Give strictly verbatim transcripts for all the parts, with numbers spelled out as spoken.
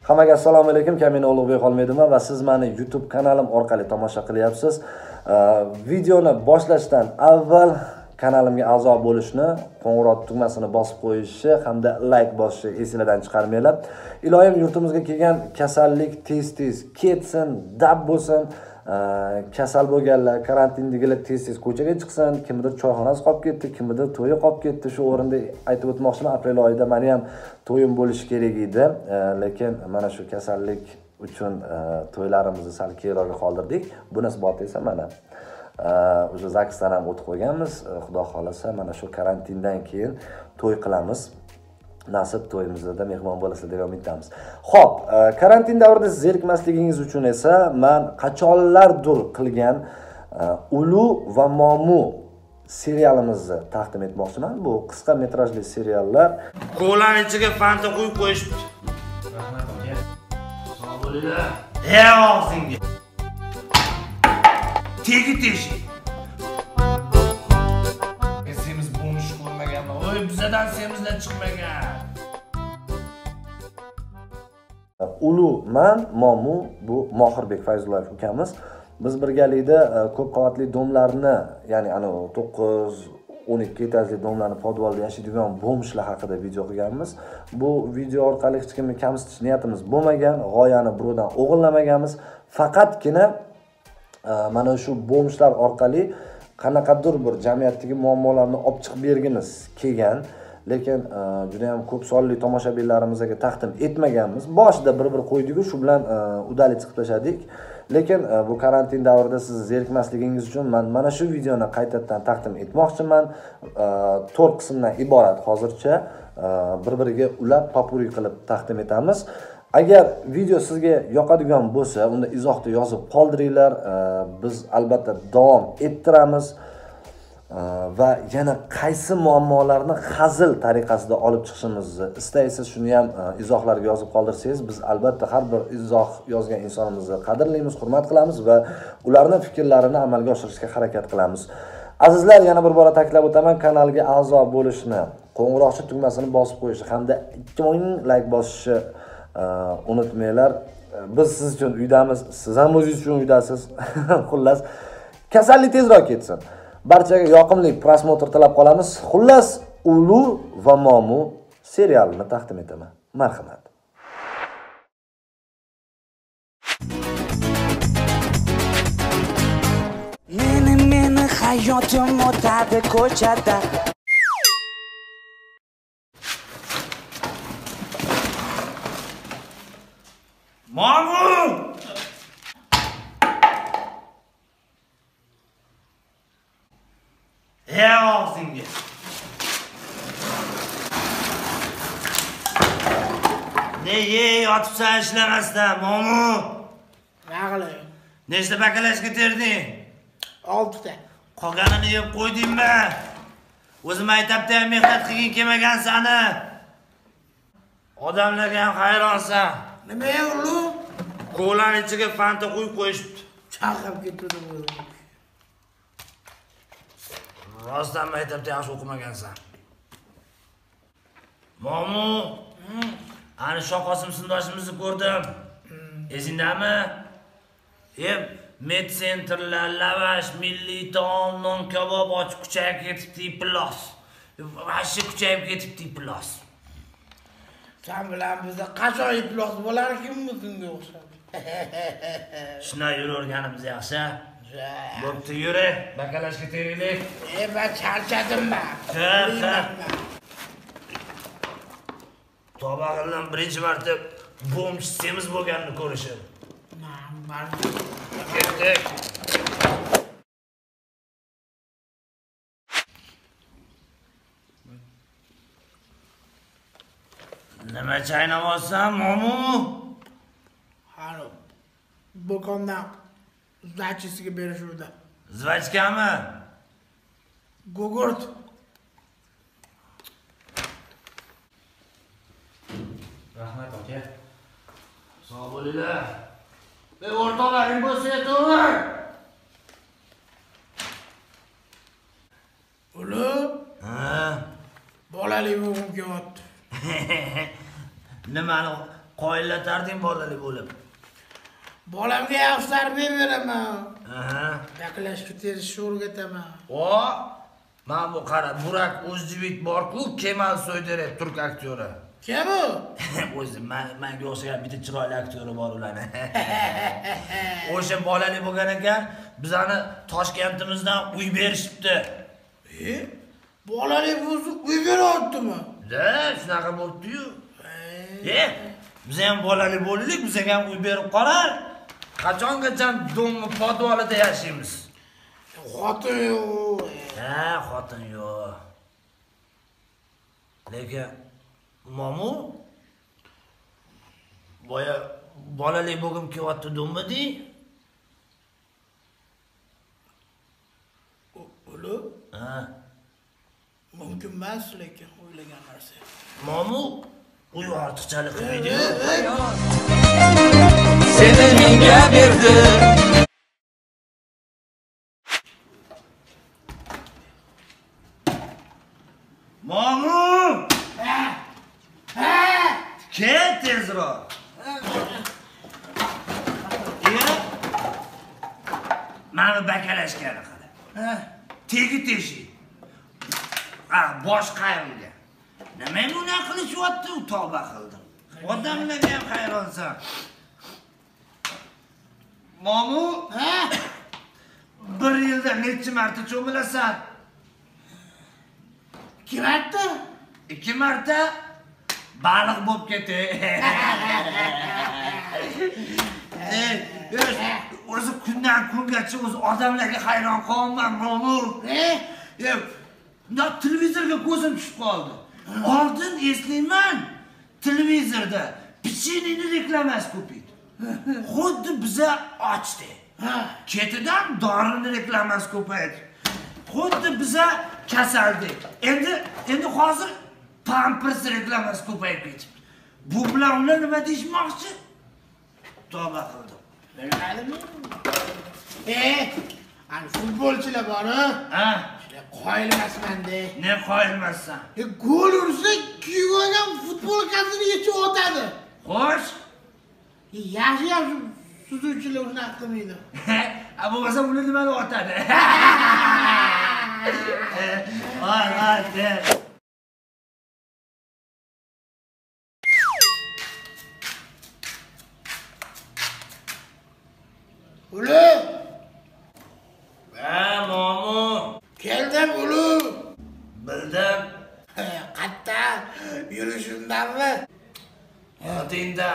Hammaga assalomu alaykum. Kamina Ulug'bek Xolmedovman va siz meni YouTube kanalim orqali tomosha qilyapsiz. Videoni boshlashdan avval kanalimga a'zo bo'lishni, qo'ng'iroq tugmasini bosib qo'yishni hamda like bosishni esingizdan chiqarmanglar. Iloyim yurtimizga kelgan kasallik tez-tez ketsin, dab bo'lsin. Kasal bo'lganlar, karantindagilar tez-tez ko'chaga chiqsin, kimdir choyxonasi qolib ketdi, kimdir to'yi qolib ketdi. Shu o'rinda aytib o'tmoqchiman, aprel oyida meni ham to'yim bo'lishi kerak edi, lekin mana shu kasallik uchun to'ylarimizni sal keyinroqqa qoldirdik. Bunisi bot esa mana o'sha zaksdan ham o'tib qo'yganmiz. Xudo xolasa mana shu karantindan keyin to'y qilamiz. Nasib to'yimizda mehmon bo'lasizlar deb umidamiz. Xo'p, karantin davrida zerikmasligingiz uchun esa men qachonlardir qilgan Ulu va Momu serialimizni taqdim etmoqchiman. Bu qisqa metrajli seriallar. Ko'lan ichiga fanta qo'yib qo'yishibdi. Rahmat aka. Sog' bo'linglar. Ey og'zingga. Tegi teshik. Semiz bo'nish ko'rmaganmi? Oy, bizadan semizlar chiqmagan. Ulu man, Momu bu Mohirbek Fayzullayev ukamiz. Biz birgalikda ko'p qavatli domlarni, ya'ni ana to'qqiz o'n ikki etajli domlarni podvalda yashaydigan bomshlar haqida video qilganmiz. Bu video orqali hech kimni kamsitish niyatimiz bo'lmagan, g'oyani birovdan o'g'irlamaganmiz. Faqatgina mana shu bomshlar orqali qanaqadir bir jamiyatdagi muammolarni olib chiqib bergimiz kelgan, lekin juda ham ko'p sonli tomoshabinlarimizga taqdim etmaganmiz. Boshida bir-bir qo'ydik-ku, shu bilan udalik chiqib tashladik. Lekin bu karantin davrida siz zerikmasligingiz uchun men mana shu videoni qaytadan taqdim etmoqchiman. to'rt qismdan iborat hozircha bir-biriga ulab popuri qilib taqdim etamiz. Agar video sizga yoqadigan bo'lsa, unda izohda yozib qoldiringlar. Biz albatta davom ettiramiz. Va yana qaysi muammolarni hazil tariqasida olib chiqishimizni istaysiz, shuni ham izohlarga yozib qoldirsangiz, biz albatta har bir izoh yozgan insonimizni qadrlaymiz, hurmat qilamiz va ularning fikrlarini amalga oshirishga harakat qilamiz. Azizlar, yana bir bora ta'kidlab o'taman, kanalga a'zo bo'lishni, qo'ng'iroqcha tugmasini bosib qo'yishni hamda ikki ming like bosishni unutmanglar. Biz siz uchun uydamiz, siz ham o'zingiz uchun uydasiz. Xullas, kasallik tezroq ketsin. Barchaga yoqimli prosmotr tilab qolamiz. Xullas, Ulu va Momu serialini taqdim etaman. Marhamat. Meni meni hayotim o'tadi ko'chada. Momu! Ey og'zingga. Ne ye yotibsan ishlamasdan, Momu? Nima qilay? Nechta bakalashga terding? oltita. Qolganini yeb qo'ydingmi? O'zim aytabda ham mehnat qilgin kelmagan sani. Odamlarga ham hayronsan. Nima ulu? Ko'lan ichiga fanta qo'yib qo'yishibdi. Chaqib ketdim o'zim. Rostdan maktabda yaxshi o'qimagansan. Momu, ani Shoqosim sindoshimizni ko'rdim. Esingdami? Em, med centerlar, lavash, milliy taom, non kabob ochib kuchayib ketibdi, plos. Vashi kuchayib ketibdi, plos. Sen bilan bizda qachon iplos bo'lar kimmi shunga o'xshab? Shuna yuraverganimiz yaxshi. Bo'pti, yuri, bakalashga teraylik. E, ben charchadim ben. Ha, ha. Tobag'imdan birinchi marta bomsh semiz bo'lganini ko'rishim. Ben Ketdik. Nima chaynayapsan, Momu? Halo. Do'kondan zachisiga berishuvdi. Zvachkami? Gugurt. Rahmat aka. Sog' bo'linglar. Ey o'rtoqlaring bo'lsa aytaver. Ulu? Ha? Bolali bo'lgim kelyapti. Nimani qoyillatarding bolali bo'lib. Bolamga yaxshi tarbiya beraman. Aha. Gaplashishga terishga o'rgataman. O, men bu qara, Burak O'zjivit bor-ku, Kemal So'yderov turk aktyori. Kim u? O'zi men menga o'xshagan bitta chiroyli aktyori bor ularning. O'sha bolali bo'lgan ekan, bizani Toshkentimizdan uy berishibdi. E? Bolali bo'lsa uy beryaptimi? Da, shunaqa bo'pti-yu. E, biz ham bolali bo'laylik, bizga ham uy berib qolar. Qachongacha domni podvalida yashaymiz? Xotin yo'q. Ha, xotin yo'q. Lekin momu boya bolali bo'lgim kelyapti domidi. Ulu? Ha. Mumkin emas, lekin o'ylagan narsa. Momu uy ortiqchalik qilmaydi-yu. Seni menga berdi. Momu! Ha! Ha! Ket tezroq. Ya. Mana bakalashgani qara. Ha! Tegi teshi. Ah, bosh qayrilgan. Nima buni qilishyapti, u tavba qildim. Odamlarga ham hayronsan. Momu, Ha! bir yilda necha marta cho'milasan? Kim aytdi? Ikki marta baliq bo'lib ketdi. Ey, o'zi kundan kungacha o'zi odamlarga hayron qolman, momu. E? Yo'q, unda televizorga ko'zim tushib qoldi. Oldin eslayman, televizorda pecheniyni reklamasi ko'paydi. Xuddi biza ochdi. Ha! Ketidan dorini reklamasi ko'paydi. Xuddi biza kasaldik. Endi endi hozir Pampers reklamasi ko'payib ketibdi. Bu bilan ular nima deyishmoqchi? Tavba qildim. Bilmadimmi? E, ani futbolchilar bor-ku. Ha? Qoyilmasman-de. Ne qoyilmassan? E, gol ursa kiyib olgan futbolkasini yechib o'tadi. Xo'sh. E, yaxshi yaxshi suzuvchilar unaqa qilmaydi. Ha, bo'lmasa uni nimani otadi? Voy, voy, Ulu! Ha, momu. Keldim ulu! Bildim. Qatta yurishimdanmi? Otingda.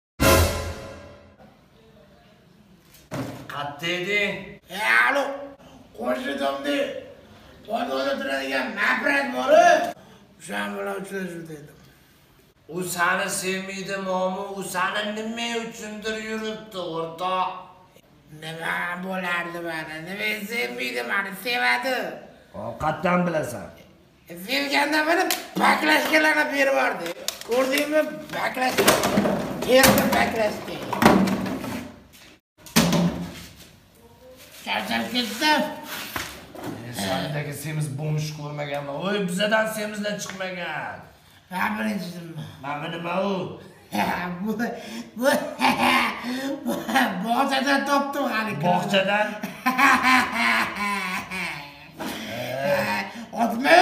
Qatta eding. E, alo! Qo'shnidomda podvalda turadigan nafrat bor-ku. O'shan bilan uchrashuv dedim. U seni sevmaydi, momu. U seni nima uchundir yuribdi, o'rtoq. Nima bo'lardi mana? Nima sevmaydi, meni sevadi. Qatdan bilasan. Sevganda beni baklashkalarni berib yubordi. Ko'rdingmi? Baklashka. Yerda baklashka. Charchab ketdim. Sendagi semiz bo'mish ko'rmaganman. Voy, bizadan semizdan chiqmagan. Ha, birinchisinmi? Mana nima u? Bu bu bog'chadan topdim hali. Bog'chadan? Otma.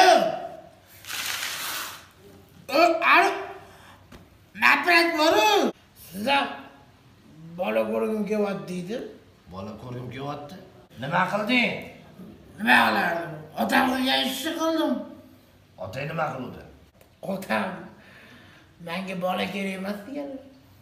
O, alo. Nafrat bor-ku. Sizlar bola ko'rgim kelyapti deydi. Bola ko'rgim kelyapti. Nima qilding? Nima qilardim? Otam qilgan ishni qildim. Otang nima qildi? Otam menga bola kerak emas deganlar.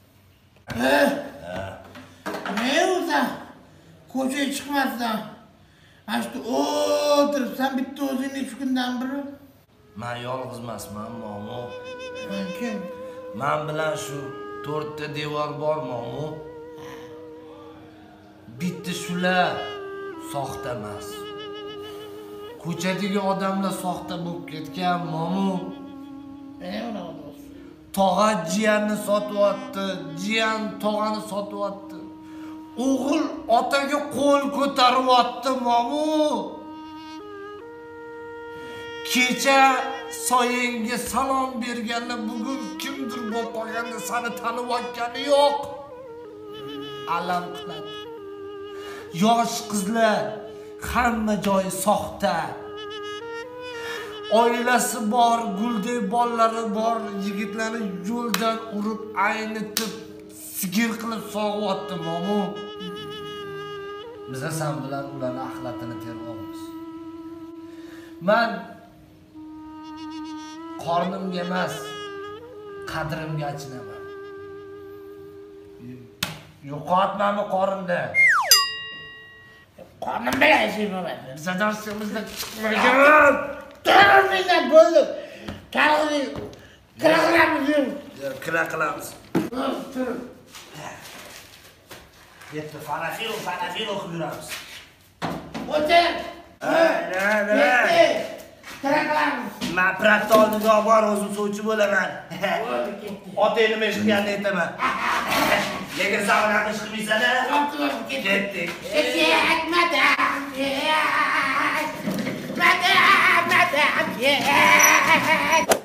Ne o'zi? Ko'chaga chiqmasdan. Mana shu o'tiribsan bitta o'zing necha kundan beri? Men yolg'iz emasman, momu. Kim? Men bilan shu to'rtta devor bor, momu. Bitta shular soxta emas. Ko'chadagi odamlar soxta bo'lib ketgan, momu. E, unaqa do'st. Tog'a jiyanni sotyapti, jiyan tog'ani sotyapti. O'g'il otaga qo'l ko'taryapti, momu. Kecha soyingga salom berganda bugun kimdir bo'lib qolganda seni tanib olgani yo'q. Alam qiladi. Yosh qizlar hamma joyi soxta. Oilasi bor, guldek bolalari bor, yigitlarni yo'ldan urib, aynitib, sigir qilib sog'yapti momo. Biz ham bilan ularning axlatini teryapmiz. Men qornimga emas, qadrimga achinaman. Yo'qotmami qorinda? Qornim bilan yashayman. Biz adoshimizda chiqmagan. Terrordan bo'ldi. Tarixni kira qilamiz. Kira qilamiz. Yetti falafel, falafel o'qib yuramiz. O'tir. Ha, Yetti. Kira qilamiz. Men praktolniga bor, o'zim sovchi bo'laman. Otangni nima ish qilganini aytaman. Lekin zavqlanib ish qilmaysan-a? Ketdik. Ketdik, madam. Madam, madam.